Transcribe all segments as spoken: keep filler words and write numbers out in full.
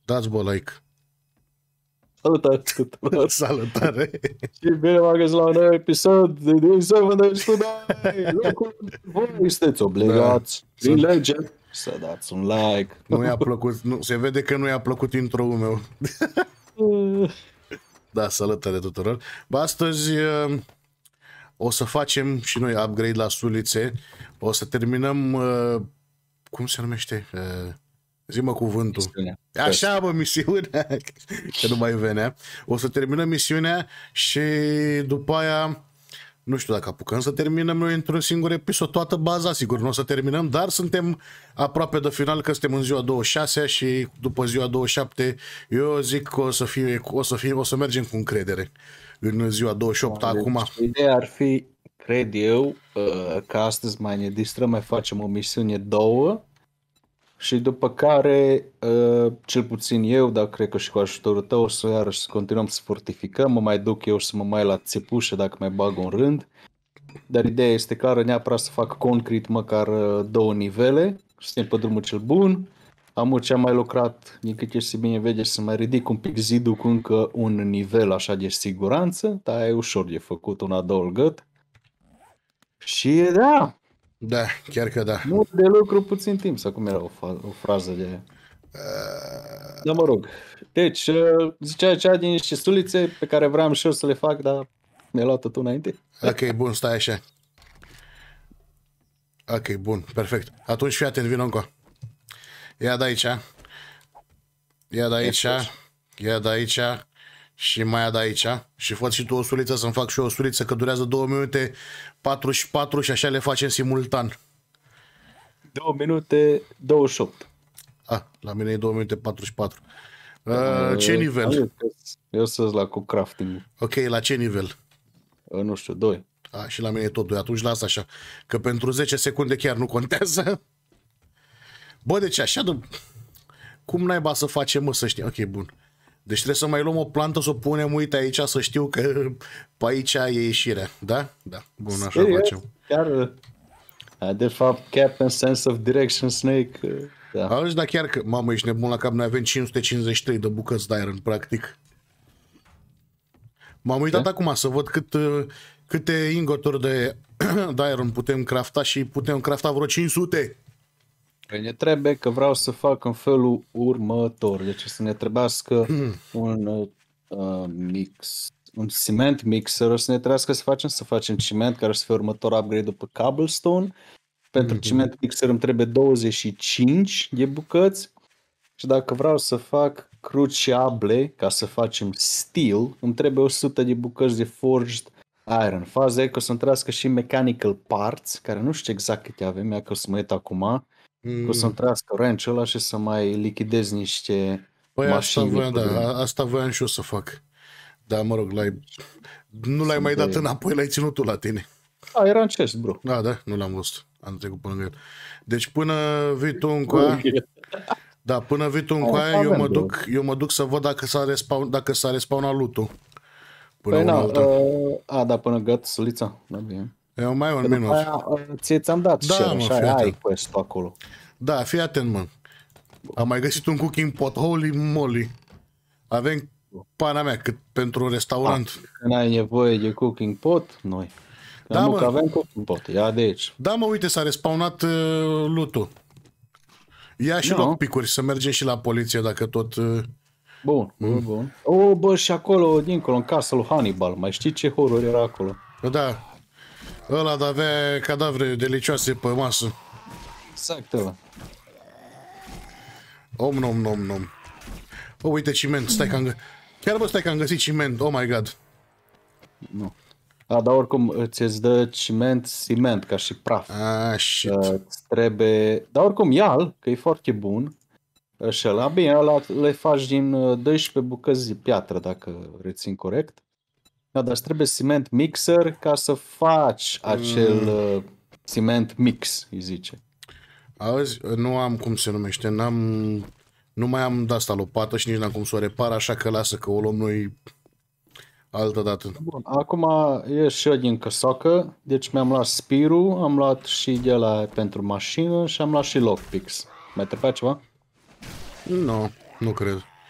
Dați bă like. Salutare tuturor. Salutare. Și bine v-am găsit la un nou episod de D șapte de Studai. Locul voi sunteți obligați Da. prin lege să dați un like. Nu i-a plăcut, nu, se vede că nu i-a plăcut intro-ul meu. Da, salutare tuturor. Bă, astăzi uh, o să facem și noi upgrade la sulițe. O să terminăm, uh, cum se numește? Uh, zi-mă cuvântul. Misiunea. Așa, bă, misiunea, că nu mai venea. O să terminăm misiunea și după aia, nu știu dacă apucăm să terminăm noi într-un singur episod toată baza, sigur nu o să terminăm, dar suntem aproape de final, că suntem în ziua douăzeci și șase și după ziua douăzeci și șapte eu zic că o să fie, o să fie, o să mergem cu încredere în ziua douăzeci și opt. Deci, acum. Ideea ar fi, cred eu, că astăzi mai ne distrăm, mai facem o misiune două și după care, cel puțin eu, dar cred că și cu ajutorul tău, o să iarăși să continuăm să fortificăm, mă mai duc eu să mă mai la țepușă dacă mai bag un rând, dar ideea este clară, neapărat să fac concret măcar două nivele, suntem pe drumul cel bun. Am ce am mai lucrat, din cât ești bine vede, să mai ridic un pic zidul cu încă un nivel așa de siguranță, dar e ușor de făcut, una, două găt. Și da, Da, chiar că da. mult de lucru, puțin timp, sau cum era o, fa- o frază de... Uh... Da, mă rog. Deci, zicea cea din niște sulițe pe care vreau și eu să le fac, dar mi-a luat tu înainte. Ok, bun, stai așa. Ok, bun, perfect. Atunci fii atent, vino încă. Ia de aici. Ia de aici. Ia de aici. Și mai ia de aici. Și fă și tu o suliță să-mi fac și eu o suliță, că durează două minute patruzeci și patru și așa le facem simultan. două minute douăzeci și opt. Ah, la mine e două minute patruzeci și patru. Uh, ce nivel? Eu sunt la cu crafting. Ok, la ce nivel? Uh, nu știu, doi. Ah, și la mine e tot doi. Atunci lasă așa. Că pentru zece secunde chiar nu contează. Bă, deci așa de... Cum naiba să facem, mă, să știi? Ok, bun. Deci trebuie să mai luăm o plantă, să o punem, uite aici, să știu că pe aici e ieșirea. Da? Da. Bun, așa Serios? facem. Chiar, de fapt, Captain Sense of Direction Snake. Da. Auzi, dar chiar că, mamă, ești nebun la cap, noi avem cinci sute cincizeci și trei de bucăți de iron, practic. M-am uitat Ce? acum să văd cât, câte ingoturi de, de iron putem crafta și putem crafta vreo cinci sute. Păi ne trebuie că vreau să fac în felul următor. Deci să ne trebuiască un uh, mix, un ciment mixer, o să ne trebuiască să facem, să facem ciment, care o să fie următor upgrade după cobblestone. Pentru mm-hmm. ciment mixer îmi trebuie douăzeci și cinci de bucăți și dacă vreau să fac cruciable, ca să facem steel, îmi trebuie o sută de bucăți de forged iron. Faza e că o să-mi trebuiască și mechanical parts, care nu știu exact câte avem, ea că o să mă uit acum. Mm. Că o să-mi trească wrench-ul ăla și să mai lichidez niște păi mașini. Asta voiam, da, asta voiam și eu să fac. Da, mă rog, l-ai, nu l-ai mai dat de... înapoi, l-ai ținut tu la tine. A, era în chest, bro. Da, da, nu l-am văzut. Am trecut până el. Deci până vii tu încoa, da, până vii tu încoa, eu mă duc, eu mă duc să văd dacă s-a respawn, dacă s-a respawnat loot-ul. Până păi na, uh, a, da, până găt, sulița. Da, bine. Eu mai un minut. Ție ți-am dat da, share, mă, așa, ai quest-ul acolo. Da, fii atent, mă. Am mai găsit un cooking pot, holy moly. Avem pana mea, cât pentru un restaurant. Când ai nevoie de cooking pot, noi. Da, nu mă. că avem cooking pot, ia de aici. Da, mă, uite, s-a respawnat uh, loot-ul. Ia și No. lockpick-uri, să mergem și la poliție dacă tot... Uh... Bun, bun, mm. bun. O, bă, și acolo, dincolo, în casa lui Hannibal, mai știi ce horror era acolo? Da, ăla de avea cadavre delicioase pe masă. Exact ăla. Om, nom, nom, nom. O, uite, ciment, stai că am găsit. Chiar bă, stai că am găsit ciment, oh my god. Nu. A, dar oricum îți dă ciment, ciment, ca și praf. Ah, shit. Uh, îți trebuie... Dar oricum ia-l, că e foarte bun. Și ăla, bine, ăla le faci din doisprezece bucăți de piatră, dacă rețin corect. Da, dar îți trebuie ciment mixer ca să faci acel mm. uh, ciment mix, îi zice. Auzi, nu am cum se numește, n-am... Nu mai am de-asta lopată și nici n-am cum să o repar, așa că lasă că o luăm noi altă dată. Bun, acum e și eu din căsocă, deci mi-am luat spirul, am luat și de la pentru mașină și am luat și lockpicks. Mai trebuia ceva? Nu, nu cred.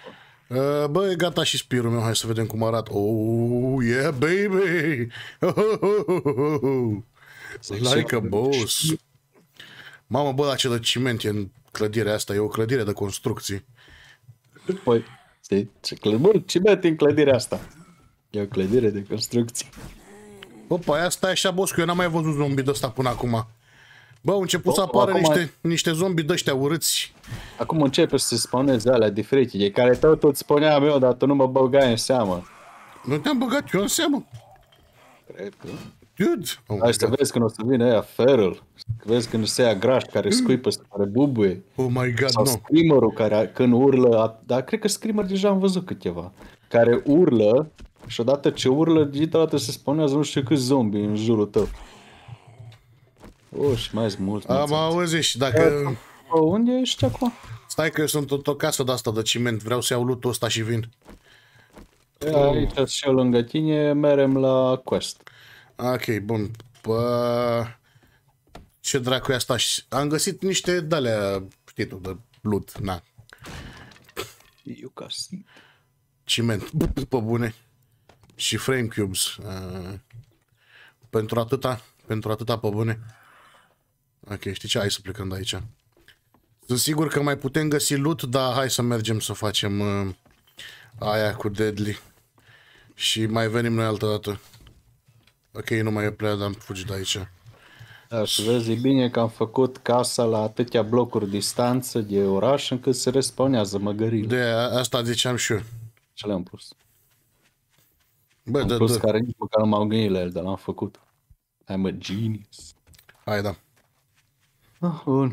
Uh, bă, e gata și spirul meu, hai să vedem cum arată. Oh, yeah, baby! Oh, oh, oh, oh, oh. Like a boss. Mamă, bă, la ce de ciment e în clădirea asta, e o clădire de construcții. Păi, ce clădire, ciment în clădirea asta. E o clădire de construcții. Opa, asta e așa, boss, că eu n-am mai văzut zombi de ăsta până acum. Bă, au început să apară acum niște, ai... niște zombi de-ăștia urâți. Acum începe să se spawneze alea diferite, de care tot tot spuneam eu, dar tu nu mă băgai în seamă. Nu te-am băgat eu în seamă. Cred că... Dude! Oh, hai să vezi când o să vină aia feral. Vezi când se ia graș care scuipă, care bubuie. Oh my god, sau no. screamer-ul care când urlă, dar cred că screamer deja am văzut câteva. Care urlă și odată ce urlă, dată se spawnează nu știu câți zombi în jurul tău. Oh, și mai sunt mulți. Am auzit și dacă... Oh, unde ești acum? Stai că eu sunt într-o casă de asta de ciment, vreau să iau loot-ul ăsta și vin. Aici și eu lângă tine, merem la quest. Ok, bun. Bă... Ce dracu e asta? Am găsit niște de-alea, știi tu, de loot, na. Eu ca si. Ciment, pe bune. Și frame cubes. Uh, pentru atâta, pentru atâta pe bune. Ok, știi ce? Hai să plecăm de aici. Sunt sigur că mai putem găsi loot, dar hai să mergem să facem uh, aia cu Deadly. Și mai venim noi altă dată. Ok, nu mai e plea, dar am fugit de aici. Da, și vezi, e bine că am făcut casa la atâtea blocuri distanță de oraș încât se respawnează măgările. De asta ziceam și eu. Ce le-am pus? Bă, am de, pus de. care nici măcar nu m-au gândit la el, dar l-am făcut. I'm a genius. Hai, da. Ah, bun.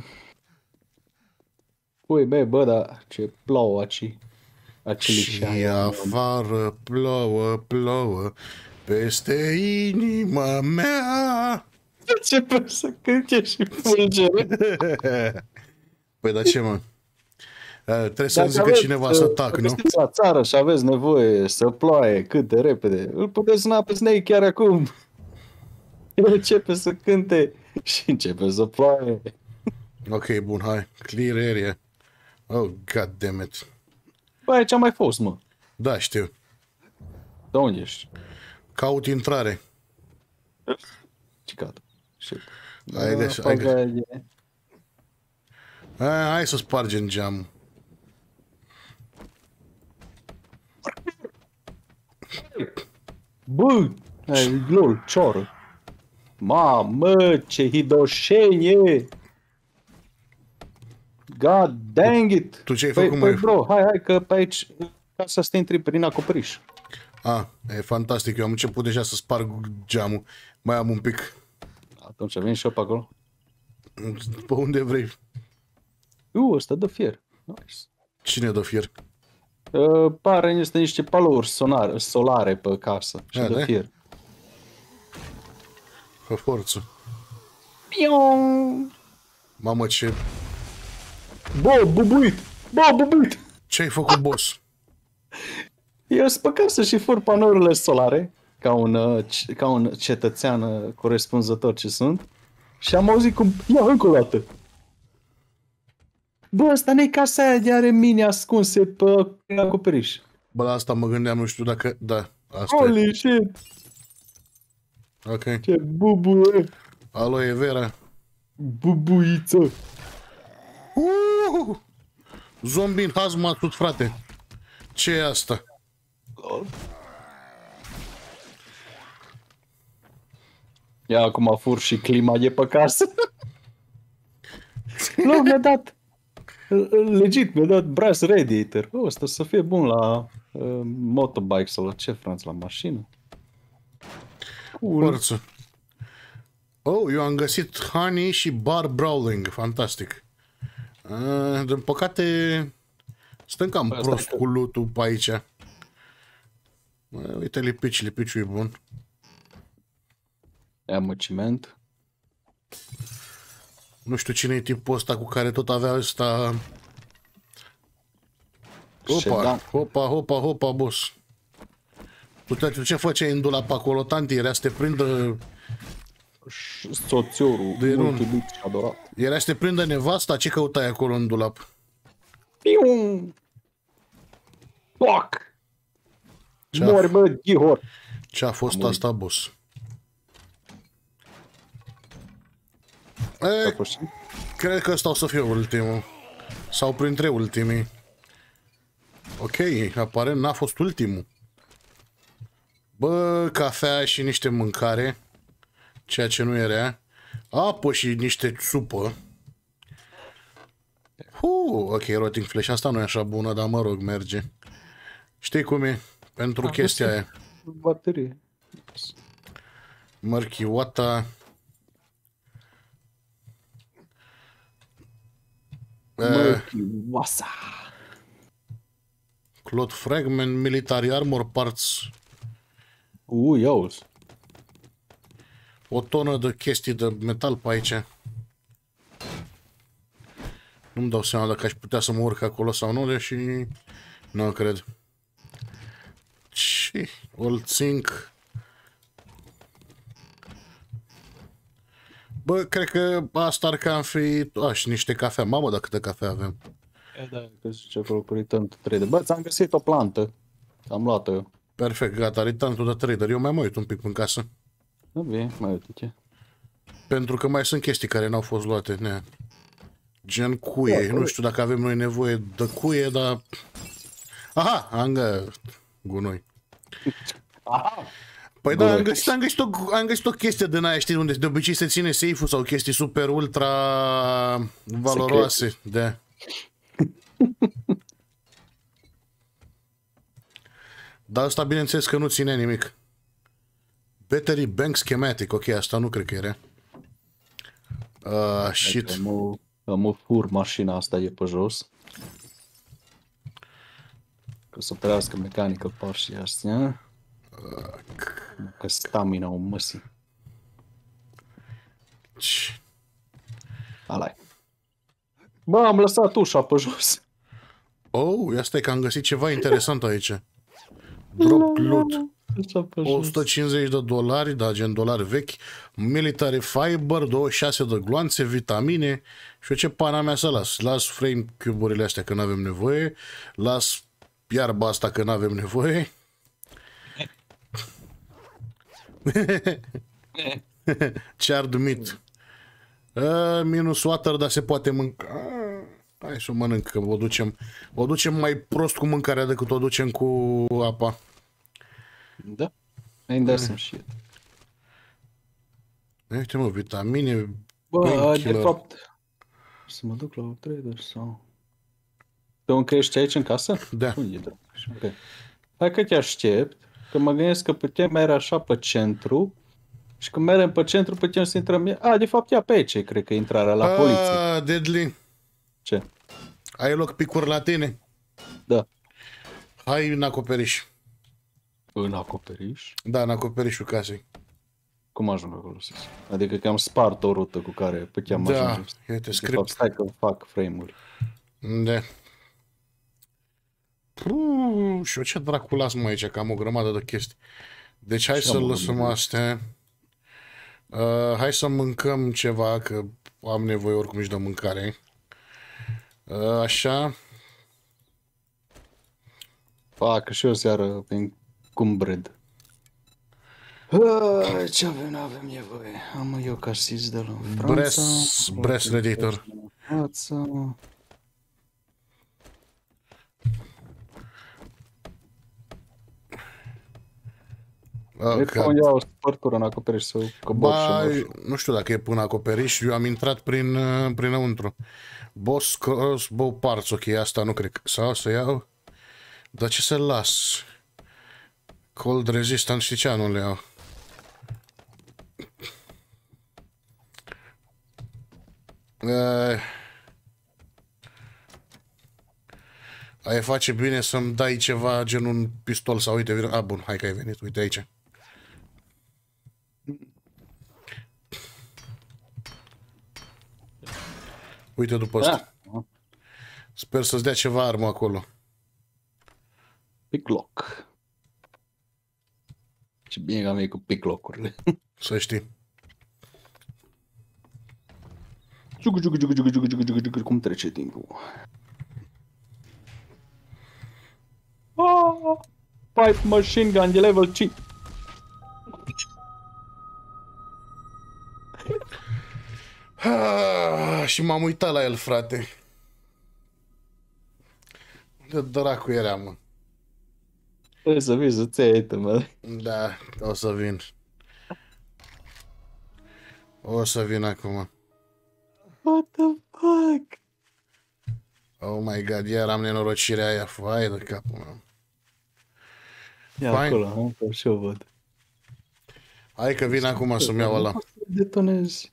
Ui, bă, bă, dar ce plouă aici. Și afară plouă, plouă peste inima mea. Începe să cânte și fulgere. Păi da ce, mă? Trebuie să zică cineva să tac, nu? La țară și aveți nevoie să ploaie cât de repede. Îl puteți suna pe Snake chiar acum. El începe să cânte și începe să ploaie. Ok, bun, hai. Clear area. Oh, god damn it. Bă, aici am mai fost, mă. Da, știu. De unde ești? Caut intrare. Ce caut? Shit. Hai, găs, hai, găs. Hai, hai să spargem geamul. Bă, ai lol, cioră. Mamă, ce hidoșenie! God dang it! Tu ce ai păi, făcut, păi, mai? bro, hai, hai, că pe aici, ca să te intri prin acoperiș. Ah, e fantastic, eu am început deja să sparg geamul. Mai am un pic. Atunci vin și eu pe acolo. Pe unde vrei. Uh, ăsta dă fier. Nice. Cine dă fier? Uh, pare este niște palouri sonare, solare pe casă și A, dă da? fier. Pe forță. Piong! Mamă, ce... Bă, bubuit! Bă, bubuit! Ce ai făcut, boss? Eu sunt pe casă și fur panourile solare, ca un, uh, ca un cetățean uh, corespunzător ce sunt, și am auzit cum... Ia, încă o dată! Bă, ăsta nu-i casa aia de are mine ascunse pe prin acoperiș. Bă, la asta mă gândeam, nu știu dacă... Da, asta Holy e. shit! Ok. Ce bubuie! Aloe vera. Bubuiță! Uh! Zombie în hazmatut, frate. Ce e asta? Ia acum fur și clima de pe casă. Nu, mi-a dat legit, mi-a dat brass radiator. Oh, ăsta să fie bun la uh, motorbike sau la ce, Franț, la mașină. Cool. Forță. Oh, eu am găsit honey și bar brawling. Fantastic. Uh, din păcate, stăm cam Asta prost că... cu loot-ul pe aici. Uh, uite, lipici, lipiciul e bun. Ia mă ciment. Nu știu cine e tipul ăsta cu care tot avea ăsta... Hopa, hopa, hopa, hopa, boss. Uite, ce făceai în dulap acolo, tanti? Era să te prindă... Soțiorul, de mult iubit și adorat. Era să te prindă nevasta? Ce căutai acolo în dulap? Pium! Fuck! Ce-a, Mori, bă, Gihor! ce-a fost Am asta, boss? S-a E, fost. cred că ăsta o să fie ultimul. Sau printre ultimii. Ok, aparent n-a fost ultimul. Bă, cafea și niște mâncare. Ceea ce nu era. Apă și niște supă. Uh, ok, rotting flash. Asta nu e așa bună, dar mă rog, merge. Știi cum e? Pentru A, chestia aia. Baterie. Mărchiuata. Uh, Mărchioasa. Cloth fragment, military armor parts. Ui, auzi. O tonă de chestii de metal pe aici. Nu-mi dau seama dacă aș putea să mă urc acolo sau nu, deși nu cred. Și old zinc. Bă, cred că asta ar cam fi... A, și niște cafea. Mamă, dacă câte cafea avem. E, da, că zice acolo cu return to trader. Bă, ți-am găsit o plantă. Am luat-o eu. Perfect, gata, return to the trader. Eu mai mă uit un pic în casă. Da, bine, mai uite ce. Pentru că mai sunt chestii care n-au fost luate. Ne. Gen cuie. Da, nu știu dacă avem noi nevoie de cuie, dar... Aha, am gă... gunoi. Aha! Păi da, am găsit, am, găsit o, am găsit o chestie din aia, știi, unde de obicei se ține safe-ul sau chestii super ultra valoroase. De. Dar asta bineînțeles că nu ține nimic. Battery bank schematic, ok, asta nu cred că era. Uh, shit. Am o, am o fur mașina asta e pe jos. Că să operească mechanical parts și astea. Că stamina o măsi. Alai. Bă, am lăsat ușa pe jos. Oh, ia stai că am găsit ceva interesant aici. Drop loot. o sută cincizeci de dolari, da, gen dolari vechi. Military fiber, douăzeci și șase de gloanțe, vitamine. Și eu ce pana mea să las? Las frame cube-urile astea că n-avem nevoie. Las iarba asta că n-avem nevoie. Charred meat. Uh, minus water, dar se poate mânca. Uh, hai să o mănânc, că o ducem, o ducem mai prost cu mâncarea decât o ducem cu apa. Da. Ainda mm. sunt și eu. Uite mă, vitamine. Bă, de fapt, să mă duc la o trader sau... Tu încă ești aici în casă? Da. Okay. Hai că te aștept, că mă gândesc că putem merge așa pe centru și când mergem pe centru putem să intrăm... A, de fapt, ia pe aici, cred că intrarea la A, poliție. Deadly. Ce? Ai loc picuri la tine? Da. Hai în acoperiș. În acoperiș? Da, în acoperișul casei. Cum ajung acolo sus? Adică că am spart o rută cu care puteam da, ajunge. Da, uite, de script. fapt, stai că fac frame-uri. Da. Puh, și eu ce dracu las mă aici, că am o grămadă de chestii. Deci hai să lăsăm astea. Uh, hai să mâncăm ceva, că am nevoie oricum și de mâncare. Uh, așa. Fac și eu seară prin cumbred. Ce avem, nu avem nevoie. Am eu casiți de la Franța. Breast, breast radiator. Oh, că iau spărtură în acoperiș să cobor și nu știu dacă e până acoperiș, eu am intrat prin, prinăuntru. Boss crossbow parts, ok, asta nu cred. Sau să iau. Dar ce să las? Cold resistant, știi ce, nu le iau. Uh, ai face bine să-mi dai ceva gen un pistol sau uite, a, bun, hai că ai venit, uite aici. Uite după asta. Da. Sper să-ți dea ceva armă acolo. Picklock. Ce bine că am venit cu picklock-urile. Să știi. Jugu, jugu, jugu, jugu, jugu, jugu, jugu, jugu, cum trece timpul. pipe machine gun de level cinci. Ah, și m-am uitat la el, frate. De dracu era, mă. Trebuie să vii să-ți iei tu, mă. Da, o să vin. O să vin acum. What the fuck? Oh my god, iar am nenorocirea aia. Vai de capul meu. Ia Fine. acolo, am că și eu văd. Hai că vin acum să-mi iau ăla. Detonezi.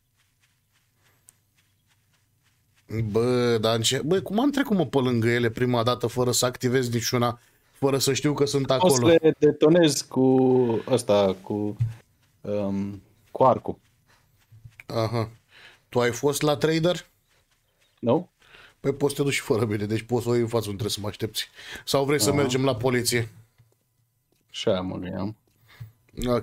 Bă, dar înce... Bă, cum am trecut mă pe lângă ele prima dată fără să activez niciuna, fără să știu că sunt O acolo? să le detonezi cu ăsta, cu, um, cu arcul. Aha. Tu ai fost la trader? Nu? Păi poți să te duci și fără mine, deci poți să o iei în față, nu trebuie să mă aștepți. Sau vrei să Aha. mergem la poliție? Și aia mă gândeam. Ok.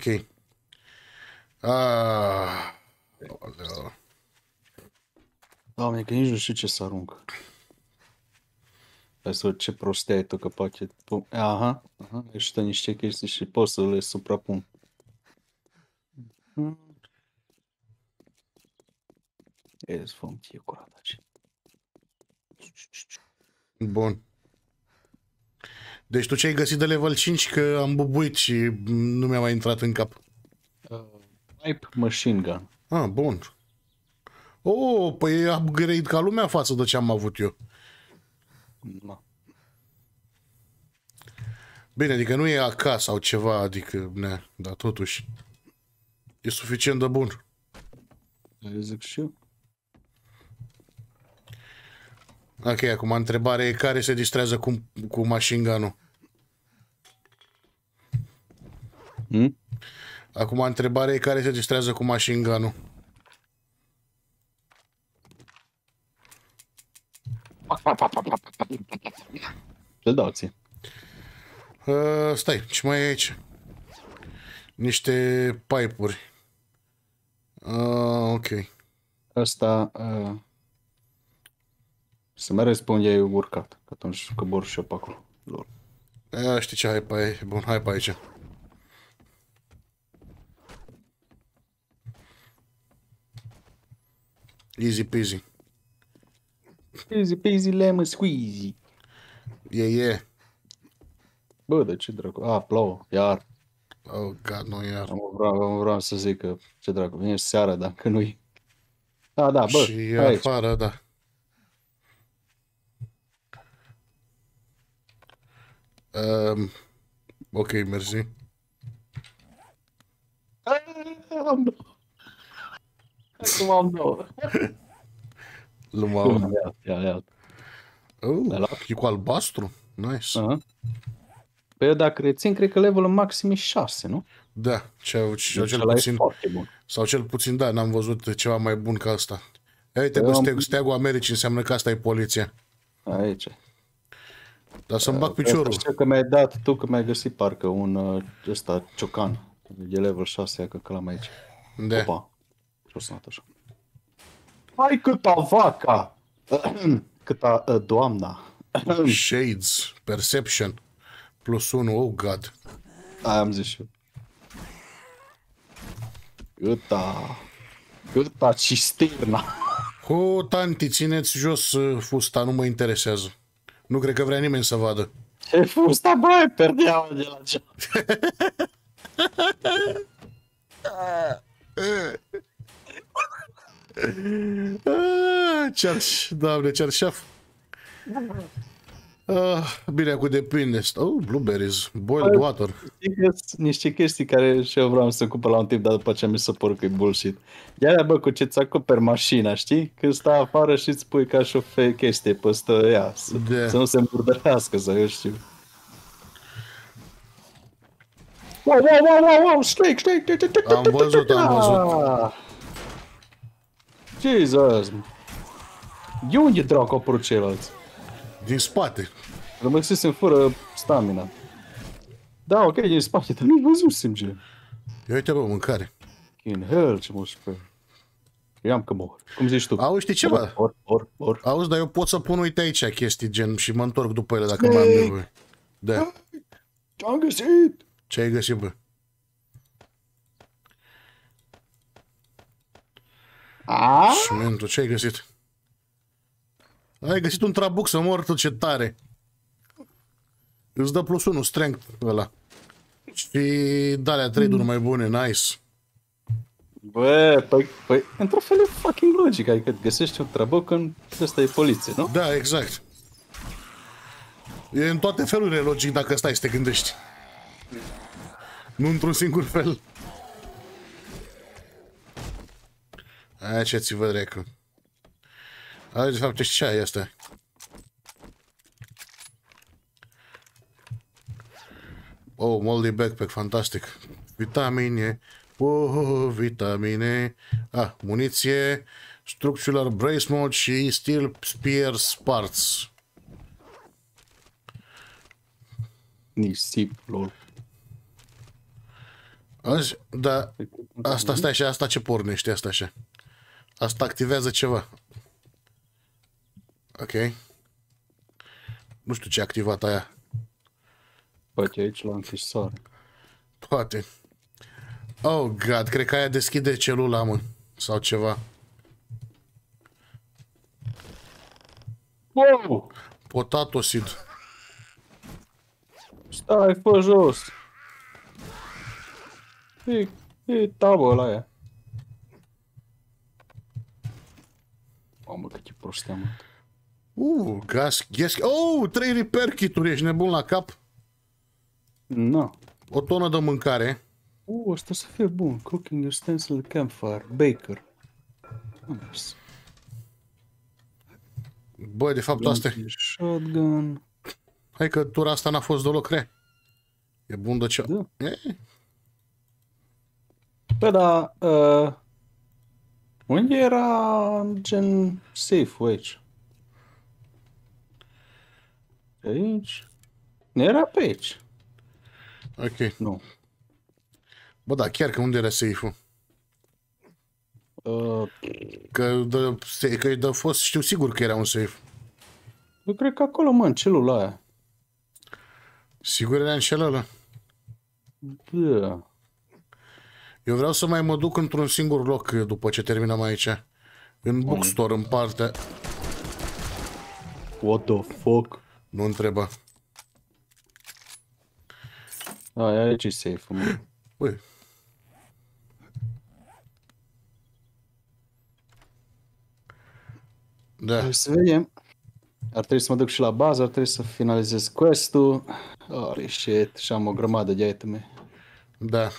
Ah. Oleu. Doamne, că nici nu știu ce să arunc. Hai să văd ce prostie ai tu, că poate... Aha, aha, există niște chestii și pot să le suprapun. E, să făm fie curat aici. Bun. Deci tu ce ai găsit de level cinci? Că am bubuit și nu mi-a mai intrat în cap. Uh, pipe machine gun. Ah, bun. Oh, păi e upgrade ca lumea față de ce am avut eu. Da. Bine, adică nu e A K sau ceva, adică, ne, dar totuși e suficient de bun. Eu zic și eu. Ok, acum întrebarea e care se distrează cu, cu machine gun-ul. Hmm? Acum întrebarea e care se distrează cu machine gun-ul. Ce dau ție? Uh, stai, ce mai e aici? Niște pipe-uri. Uh, ok. Asta... Uh, să mă răspunde e urcat, că atunci cobor și eu pe acolo. Lor. Uh, știi ce, hai pe aici. Bun, hai pe aici. Easy peasy. Easy peasy lemon squeezy. E, yeah, e. Yeah. Bă, de ce dracu? A, plouă, iar. Oh, God, nu iar. Am vreau, am vreau să zic că, ce dracu, vine seara, dacă nu-i... Da, da, bă, Și aici. afară, da. Um, ok, mersi. Am două. Acum am două. Lumea. Ia, ia, ia. Oh, e cu albastru? Nice. Aha. Păi eu dacă rețin, cred că levelul maxim e șase, nu? Da, cel, cel, Deci cel ăla e puțin. foarte bun. Sau cel puțin, da, n-am văzut ceva mai bun ca asta. Uite, Eu bă, am- steag, steagul Americii înseamnă că asta e poliția. Aici. Dar să-mi bag Asta piciorul. știu că mi-ai dat tu, că mi-ai găsit parcă un uh, ăsta, ciocan. E level șase, ia că că l-am aici. Da. Opa. Ce-o sunat așa? Hai câta vaca! Câta uh, doamna. Shades, Perception, plus unu, oh god. Aia am zis și eu. Câta... Câta cisterna. Ho, tanti, țineți jos uh, fusta, nu mă interesează. Nu cred că vrea nimeni să vadă. Ce fusta, băi, perdeaua de la geam. Ah, cerș, doamne, cerșaf. Ah, bine, cu depinde. Oh, blueberries, boiled water. Știi că sunt niște chestii care și eu vreau să ocupă la un tip, dar după ce mi se pare că e bullshit. Ia, bă, cu ce-ți acoperi mașina, știi? Când stai afară și îți pui ca și o fe- chestie păstă ea, să, Da. să nu se îmburdărească, să eu știu. Wow, wow, wow, wow, wow, snake, snake, Am văzut, am văzut. Ah. Jesus. De unde dracu au apărut ceilalți? Din spate. Rămăsesem fără stamina. Da, ok, din spate, dar nu văzusem ce. Ia uite, bă, mâncare. In hell, ce mă sper. Eu am că mor. Cum zici tu? Auzi, știi ceva? Or, or, or. Auzi, dar eu pot să pun, uite aici, chestii gen și mă întorc după ele dacă mai am nevoie. Da. Ce-am găsit? Ce ai găsit, bă? A? Șmentul, ce ai găsit? Ai găsit un trabuc să mor, ce tare. Îți dă plus unu strength ăla. Și de-alea trei duri mai bune, nice. Bă, păi, păi, într-un fel e fucking logic, adică găsești un trabuc când ăsta e poliție, nu? Da, exact. E în toate felurile logic dacă stai să te gândești. Nu într-un singur fel. Aia ce ți văd, recu. Aia de fapt ce aia asta. Oh, moldy backpack, fantastic. Vitamine. Oh, vitamine. Ah, muniție. Structural brace mode și steel spear parts. Nisip, lol. Azi, da, asta, stai așa, asta ce pornește, asta așa. Asta activează ceva. Ok. Nu știu ce a activat aia. Poate aici la închisoare. Poate. Oh, God, cred că aia deschide celula, mă. Sau ceva. Wow! Potato seed. Stai, fă jos! E, e tabă ăla aia. Mamă, cât e prostea, mă. Uh, gas, gas. Oh, trei repair kit-uri, ești nebun la cap. Na. O tonă de mâncare. Uh, ăsta să fie bun. Cooking utensil campfire. Baker. Nice. Băi, de fapt, asta e. Shotgun. Hai că tura asta n-a fost deloc rea. E bun de ce... Da. E? Bă, da, uh, unde era gen safe-ul aici? Aici? Nu era pe aici. Ok. Nu. Bă, da, chiar că unde era safe-ul? Uh, Că de, că de fost, știu sigur că era un safe. eu cred că acolo, mă, în celula aia. Sigur era în celălalt. Da. Eu vreau să mai mă duc într-un singur loc după ce terminăm aici. În bookstore, în partea... What the fuck? Nu întreba. Aia, aici e safe-ul, mă. Băi. Da. Hai să vedem. Ar trebui să mă duc și la bază, ar trebui să finalizez quest-ul. Holy shit, și am o grămadă de iteme. Da.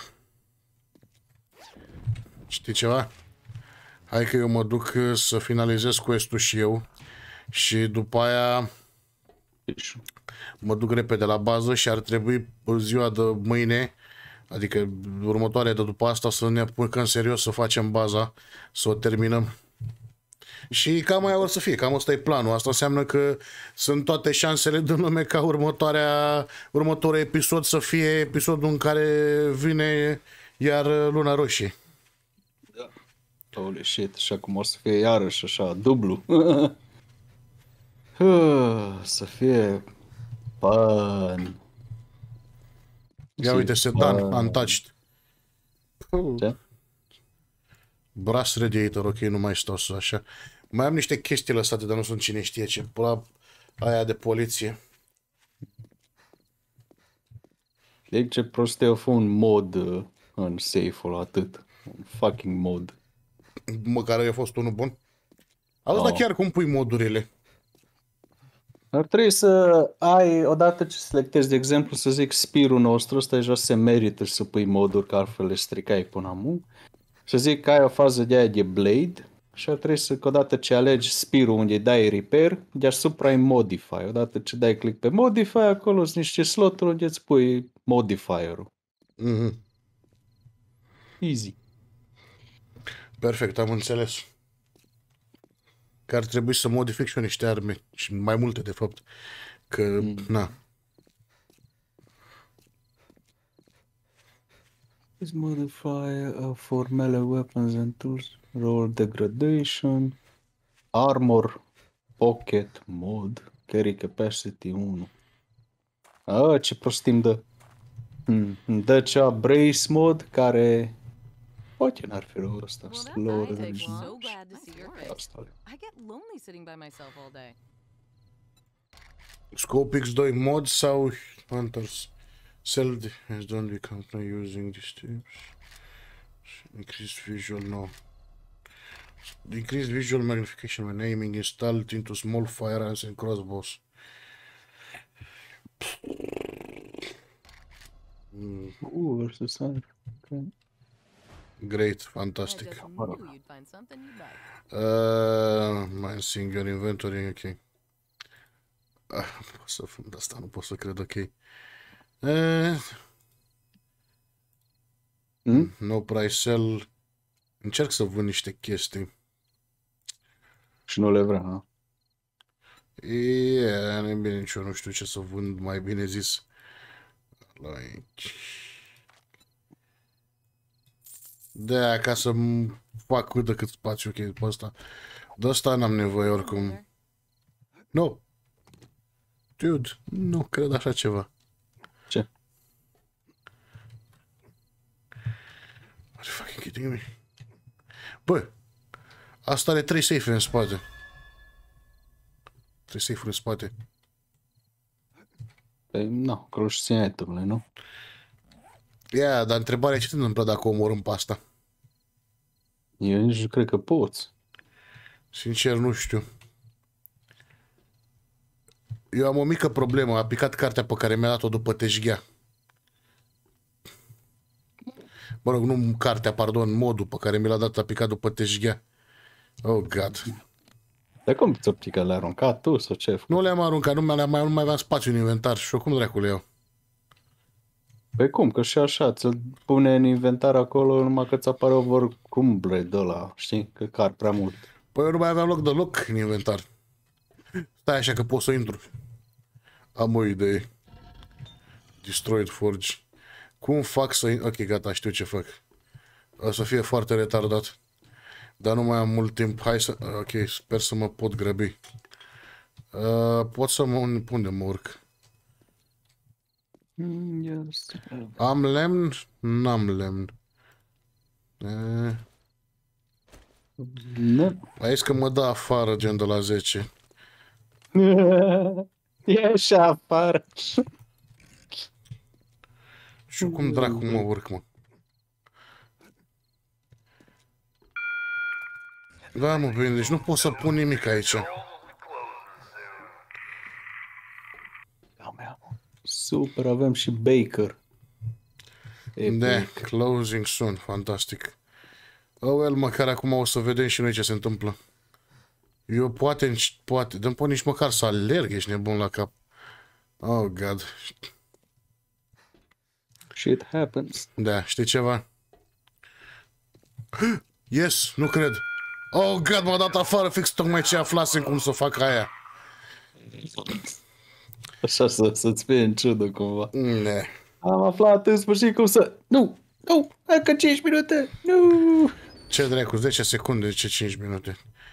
Știi ceva? Hai că eu mă duc să finalizez quest-ul și eu. Și după aia mă duc repede la bază și ar trebui ziua de mâine, adică următoarea de după asta, să ne apucăm serios să facem baza, să o terminăm. Și cam aia o să fie, cam ăsta e planul. Asta înseamnă că sunt toate șansele din lume ca următoarea, următorul episod să fie episodul în care vine iar Luna Roșie. Da. Holy shit, și acum o să fie iarăși așa, dublu. Să fie fun. Ia uite, Sedan, untouched. Ce? Brass radiator, ok, nu mai stau să așa. Mai am niște chestii lăsate, dar nu sunt cine știe ce. Pula aia de poliție. Deci ce prost eu fă un mod uh, în safe-ul, atât. Un fucking mod. Măcar a fost unul bun. Auzi, Oh. dar chiar cum pui modurile? Ar trebui să ai, odată ce selectezi, de exemplu, să zic spirul nostru, ăsta deja se merită să pui moduri, că altfel le stricai până acum. Să zic că ai o fază de aia de blade și ar trebui să, că odată ce alegi spirul unde dai repair, deasupra ai modify. Odată ce dai click pe modify, acolo sunt niște sloturi unde îți pui modifier-ul. Mm-hmm. Easy. Perfect, am înțeles. Că ar trebui să modific și eu niște arme. Și mai multe, de fapt. Că, mm. na. This modifier uh, for melee weapons and tools, roll degradation, armor, pocket, mod, carry capacity unu. Ah, ce prostim dă. Hmm. Dă cea Brace Mod, care poate n-ar fi rău ăsta. Slow revenge. Asta e. I get lonely sitting by myself all day. Scope X doi mod sau Hunters? Sell has don't become no using these tips. Increased visual, no. Increased visual magnification when aiming installed into small firearms and crossbows. Mm. Uh, versus Hunter. Okay. Great, I fantastic. just knew you'd find something you'd like. Uh, mai seeing your inventory, ok. Ah, pot să de asta nu pot să cred, ok. Uh, Hmm? no price sell. Încerc să vând niște chestii. Și nu le vrea, ha? Yeah, nu bine, nici eu nu știu ce să vând, mai bine zis. Like... Da, ca să fac cât de cât spațiu, ok, pe ăsta. De ăsta n-am nevoie oricum. No. Dude, nu cred așa ceva. Ce? Are you fucking kidding me? Bă, asta are trei safe-uri în spate. Trei safe-uri în spate. Păi, nu, croși țineturile, nu? Ia, yeah, dar întrebarea e ce se întâmplă dacă omorâm pe asta? Eu nici nu cred că poți. Sincer, nu știu. Eu am o mică problemă. A picat cartea pe care mi-a dat-o după Teșghea. Mă rog, nu cartea, pardon, modul pe care mi l-a dat a picat după Teșghea. Oh, God. Dar cum ți-o picat? Le-ai aruncat tu sau ce ai făcut? Nu le-am aruncat, nu mai, mai, nu mai aveam spațiu în inventar și eu cum dracu le iau? Păi cum? Că și așa ți-l pune în inventar acolo numai că ți apare overcumble de ăla, știi? Că car prea mult. Păi eu nu mai aveam loc deloc în inventar. Stai așa că pot să intru. Am o idee. Destroyed Forge. Cum fac să... Ok, gata, știu ce fac. O să fie foarte retardat. Dar nu mai am mult timp. Hai să... Ok, sper să mă pot grăbi. Uh, pot să mă... Unde mă urc? Mm, yes. Am lemn? N-am lemn. Uh, Nu. aici că mă dă afară, gen de la zece. E așa afară. Și eu cum dracu mă urc, mă? Da, mă, bine, deci nu pot să pun nimic aici. Da, mea. Super, avem și Baker. Da, closing soon, fantastic. Oh, well, măcar acum o să vedem și noi ce se întâmplă. Eu poate, poate, dă-mi pot nici măcar să alerg, ești nebun la cap. Oh, God. Shit happens. Da, știi ceva? Yes, nu cred. Oh, God, m-a dat afară fix tocmai ce aflasem cum să fac aia. Așa să, să-ți fie în ciudă cumva. Ne. Am aflat în sfârșit cum să... Nu! Nu! Încă cinci minute! Nu! Ce dracu, zece secunde, ce cinci minute.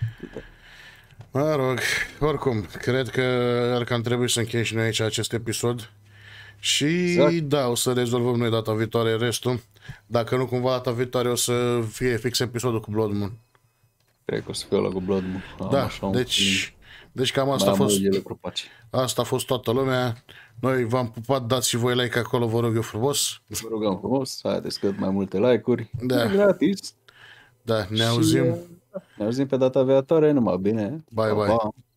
Mă rog, oricum, cred că ar cam trebui să încheiem și noi aici acest episod. Și exact. Da, o să rezolvăm noi data viitoare restul. Dacă nu, cumva data viitoare o să fie fix episodul cu Blood Moon. Cred că o să fie ăla cu Blood Moon. Am Da, așa un deci, feeling. deci cam asta a Mai am fost. ele cropaci. Asta a fost toată lumea. Noi v-am pupat, dați și voi like acolo, vă rog eu frumos. Vă rugăm frumos, haideți cât mai multe like-uri. Da. E gratis. Da, ne Și, auzim. uh, Ne auzim pe data viitoare, numai bine. Bye, Pa, bye. pa.